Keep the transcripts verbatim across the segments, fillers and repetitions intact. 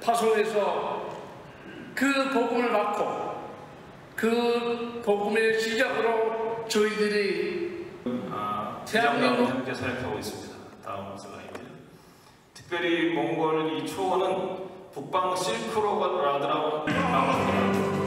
파송해서 그 복음을 받고 그 복음의 시작으로 저희들이 아, 대한민국 현재 살펴보고 있습니다. 다음 슬라이드. 특별히 몽골 이 초원은 북방 실크로드라고 합니다.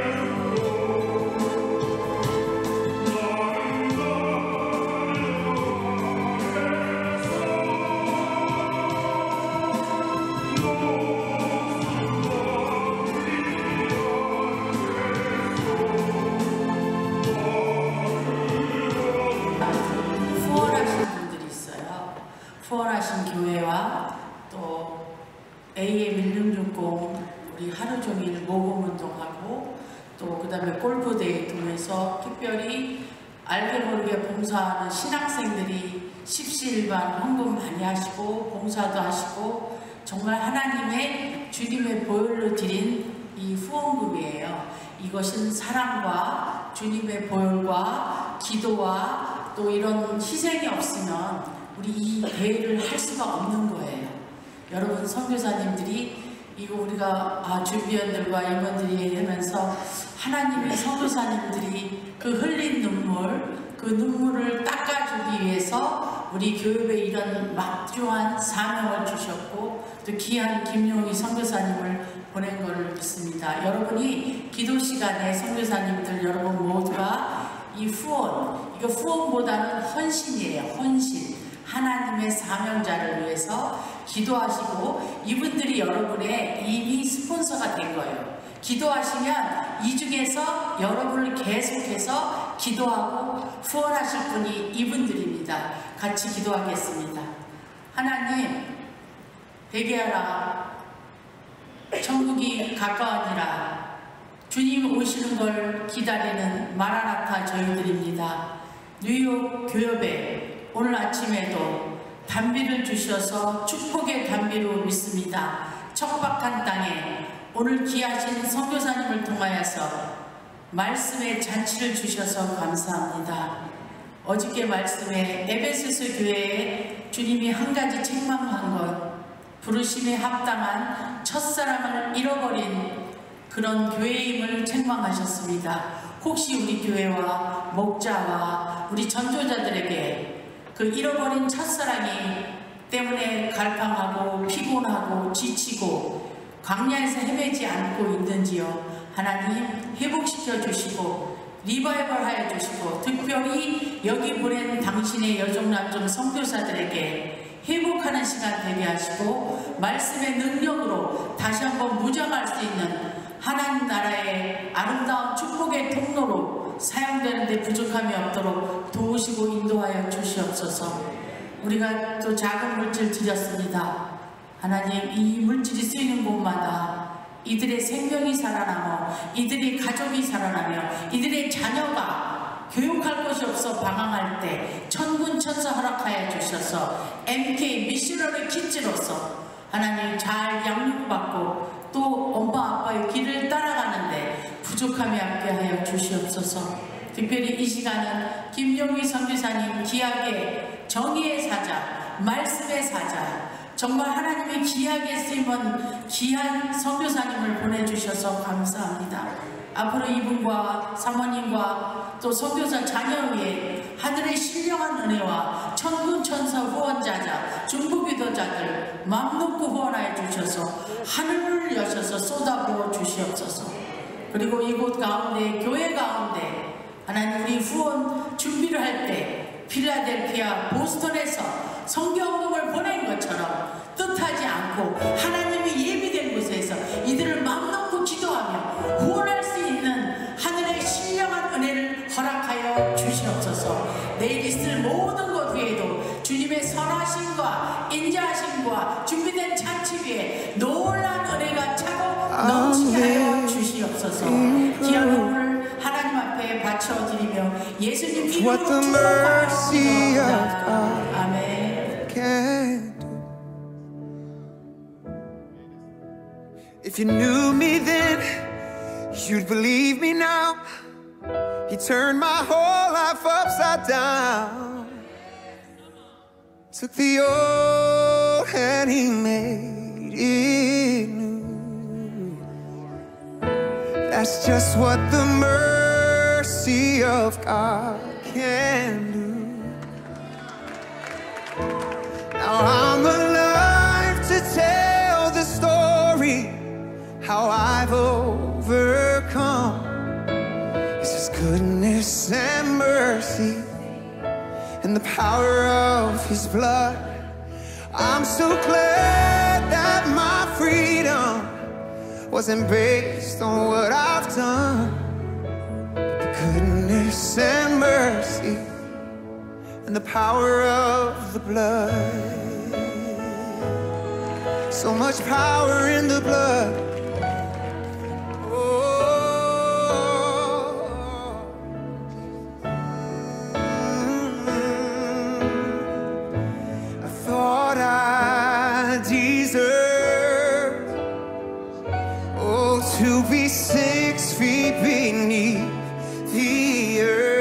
후원하신 교회와 또 에이엠 일육육공 우리 하루 종일 모금 운동하고 또 그 다음에 골프대회 통해서 특별히 알게 모르게 봉사하는 신학생들이 십시일반 헌금 많이 하시고 봉사도 하시고 정말 하나님의 주님의 보혈로 드린 이 후원금이에요. 이것은 사랑과 주님의 보혈과 기도와 또 이런 희생이 없으면 우리 이 대회를 할 수가 없는 거예요. 여러분 선교사님들이 이거 우리가 아, 준비원들과 임원들이 하면서 하나님의 선교사님들이 그 흘린 눈물, 그 눈물을 닦아주기 위해서 우리 교회에 이런 막중한 사명을 주셨고 또 귀한 김용희 선교사님을 보낸 것을 믿습니다. 여러분이 기도 시간에 선교사님들 여러분 모두가 이 후원, 이거 후원보다는 헌신이에요. 헌신. 하나님의 사명자를 위해서 기도하시고 이분들이 여러분의 이미 스폰서가 된 거예요. 기도하시면 이 중에서 여러분을 계속해서 기도하고 후원하실 분이 이분들입니다. 같이 기도하겠습니다. 하나님, 회개하라. 천국이 가까우니라. 주님 오시는 걸 기다리는 마라나타 저희들입니다. 뉴욕 교협에 오늘 아침에도 단비를 주셔서 축복의 단비로 믿습니다. 척박한 땅에 오늘 귀하신 선교사님을 통하여서 말씀의 잔치를 주셔서 감사합니다. 어저께 말씀에 에베소서 교회에 주님이 한 가지 책망한 것, 부르심에 합당한 첫사랑을 잃어버린 그런 교회임을 책망하셨습니다. 혹시 우리 교회와 목자와 우리 전도자들에게 그 잃어버린 첫사랑이 때문에 갈팡하고 피곤하고 지치고 광야에서 헤매지 않고 있는지요. 하나님 회복시켜 주시고 리바이벌 하여 주시고 특별히 여기 보낸 당신의 여종 남종 선교사들에게 회복하는 시간 되게 하시고 말씀의 능력으로 다시 한번 무장할 수 있는 하나님 나라의 아름다운 축복의 통로로 사용되는데 부족함이 없도록 도우시고 인도하여 주시옵소서. 우리가 또 작은 물질 드렸습니다. 하나님 이 물질이 쓰이는 곳마다 이들의 생명이 살아나며 이들의 가족이 살아나며 이들의 자녀가 교육할 곳이 없어 방황할 때 천군 천사 허락하여 주셔서 엠케이 미셔너리 키즈로서 하나님 잘 양육받고 또 엄마 아빠의 길을 따라가는데 부족함이 없게 하여 주시옵소서. 특별히 이 시간은 김용희 선교사님 귀하게 정의의 사자, 말씀의 사자, 정말 하나님의 귀하게 쓰임은 귀한 선교사님을 보내주셔서 감사합니다. 앞으로 이분과 사모님과 또 선교사 자녀 위에 하늘의 신령한 은혜와 천군 천사 후원자자 중보기도자들 맘 놓고 후원하여 주셔서 하늘을 여셔서 쏟아부어 주시옵소서. 그리고 이곳 가운데 교회 가운데 하나님 우리 후원 준비를 할 때 필라델피아 보스턴에서 성경금을 보낸 것처럼 뜻하지 않고 하나님이 예비된 곳에서 이들을 맘 놓고 기도하며 후원할 수 있는 하늘의 신령한 은혜를 허락하여 주시옵소서. 내일 있을 모든 것 위에도 주님의 선하심과 인자하심과 준비된 잔치 위에 놀라운 은혜가 차고 넘치게 하여 주시옵소서. 귀한 오늘 하나님 앞에 바쳐드리며 예수님 이름으로 축복하여 기도합니다. 아멘. If you knew me then, you'd believe me now. He turned my whole life upside down. Took the old and he made it new. That's just what the mercy of God can do. Now I'm alive to tell the story, how I've overcome. It's His goodness and mercy and the power of His blood. I'm so glad that my freedom wasn't based on what I've done, but the goodness and mercy and the power of the blood. So much power in the blood. Oh, mm-hmm. I thought I deserved, oh, to be six feet beneath the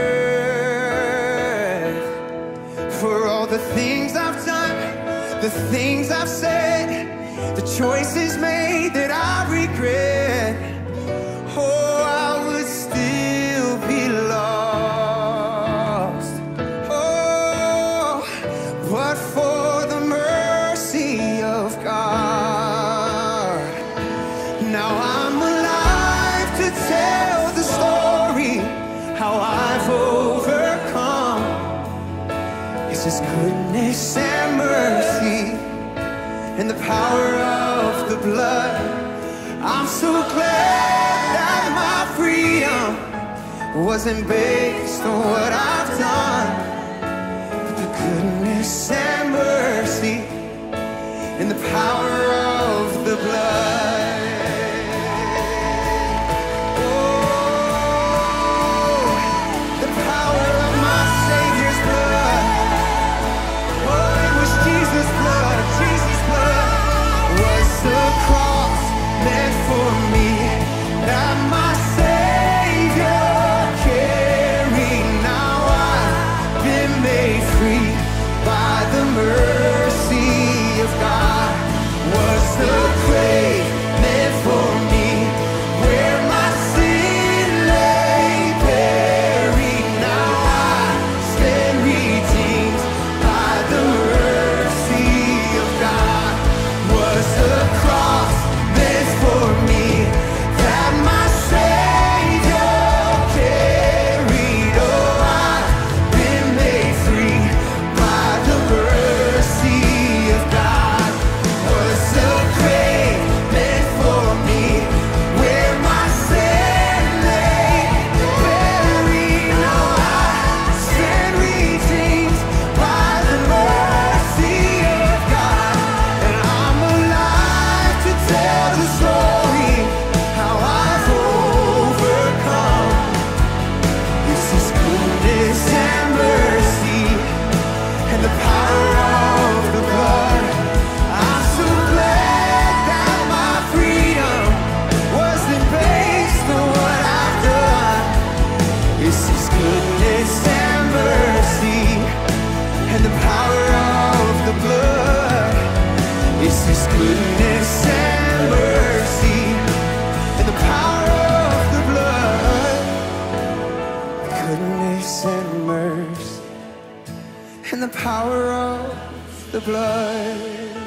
earth. For all the things I've done, the things I've said, the choices made that I regret, oh, I would still be lost. Oh, but for the mercy of God, now I'm alive to tell the story, how I've overcome. It's His goodness and mercy and the power of the blood. I'm so glad that my freedom wasn't based on what I've done, but the goodness and mercy and the power of the blood. Oh, the power of my Savior's blood. Oh, it was Jesus' blood, Jesus' blood. Was the cross meant for me, that my Savior carried? Now I've been made free by the mercy of God. Was the grave meant for me, where my sin lay buried? Now I stand redeemed by the mercy of God. Was the cross meant for me, that my Savior carried? Oh, I've been made free by the mercy of God. Was the grave meant for me, where my sin lay buried? Now I stand redeemed by the mercy of God, and I'm alive to tell the story, how I've overcome. It's His goodness and mercy and the power of the blood. I'm so glad that my freedom wasn't based on what I've done. It's His goodness and mercy and the power of the blood. It's His goodness and mercy and the power of the blood. Goodness and mercy and the power of the blood.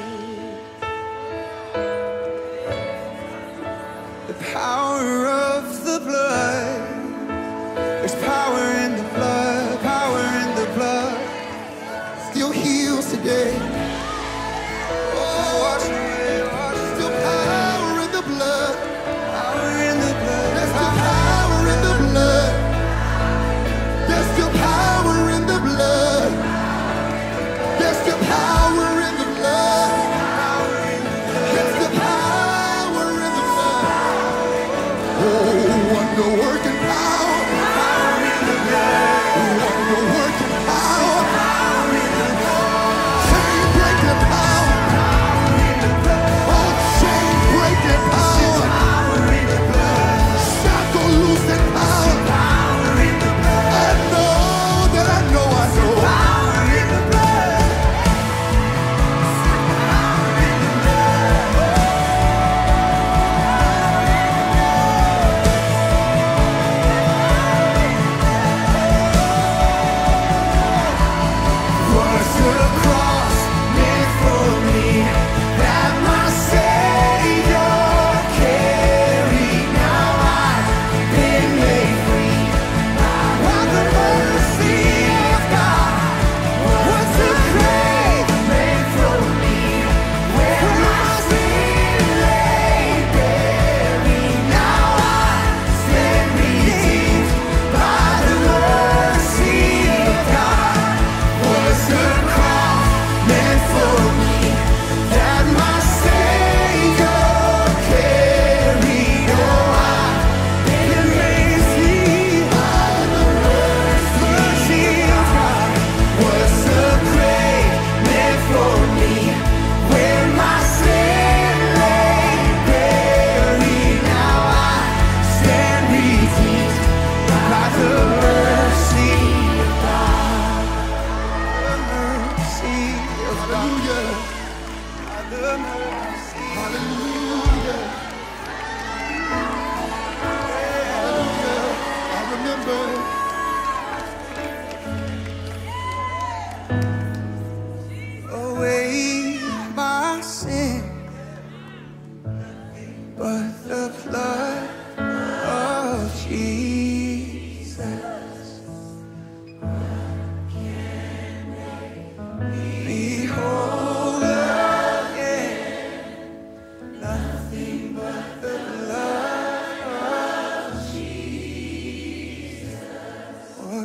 The power of the blood. There's power in the blood, power in the blood. Still heals today. Oh, wash away, wash. Still power in the blood, power in the blood. There's still power in the blood. There's still power in the blood. There's still power in the blood. There's still power in the blood. Oh, wonder working power. Power in the blood. Wonder working power. Power in the blood. Chain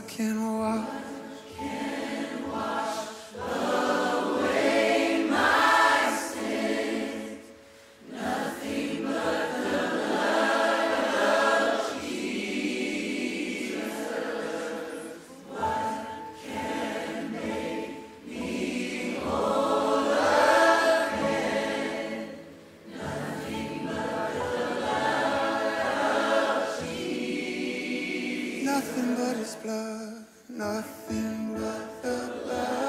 can wash? Nothing but his blood, nothing but the blood.